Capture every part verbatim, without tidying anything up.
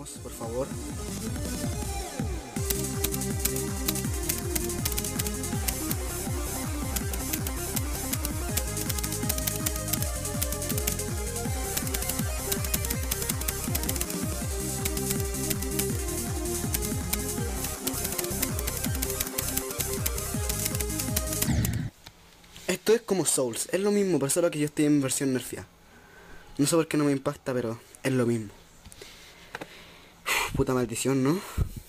Vamos, por favor. Esto es como Souls, es lo mismo, pero solo que yo estoy en versión nerfeada. No sé por qué no me impacta, pero es lo mismo. Uf, puta maldición, ¿no?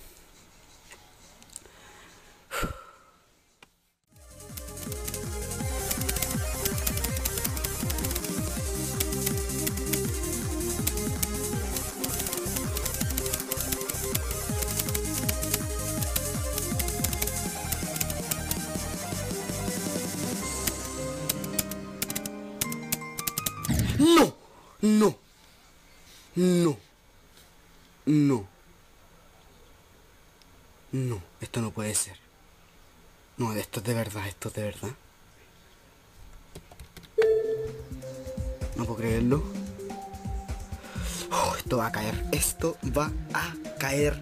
¡No! ¡No! ¡No! ¡No! No, esto no puede ser. No, esto es de verdad, esto es de verdad. No puedo creerlo. Oh, esto va a caer, esto va a caer.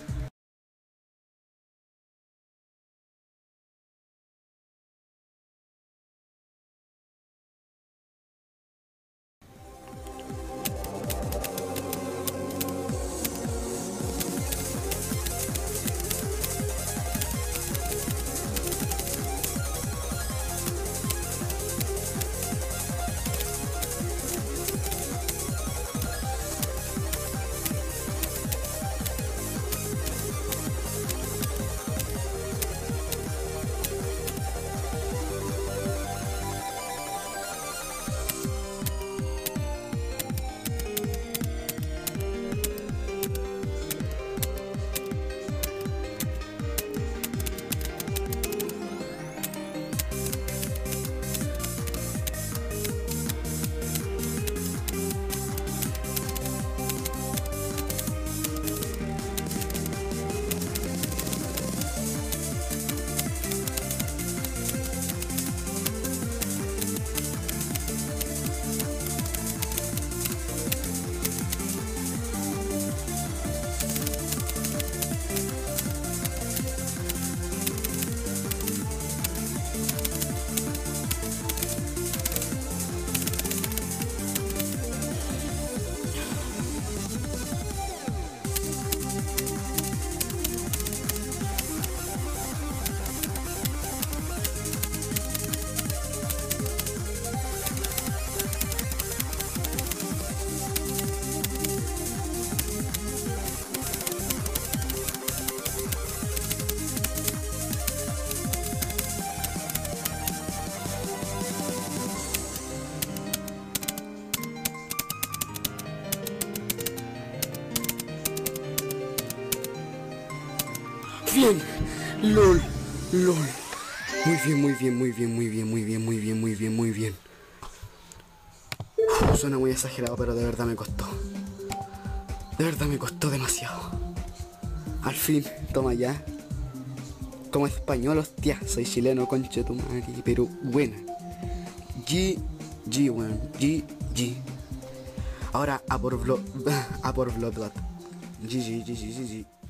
Bien, lol, lol. Muy bien, muy bien, muy bien, muy bien, muy bien, muy bien, muy bien, muy bien. Uf, suena muy exagerado, pero de verdad me costó. De verdad me costó demasiado. Al fin, toma ya. Como español, hostia, soy chileno, conche tu madre, pero buena. G, G, weón, G, G. Ahora a por Blood, a por Blood, G, G, G, G, G, G.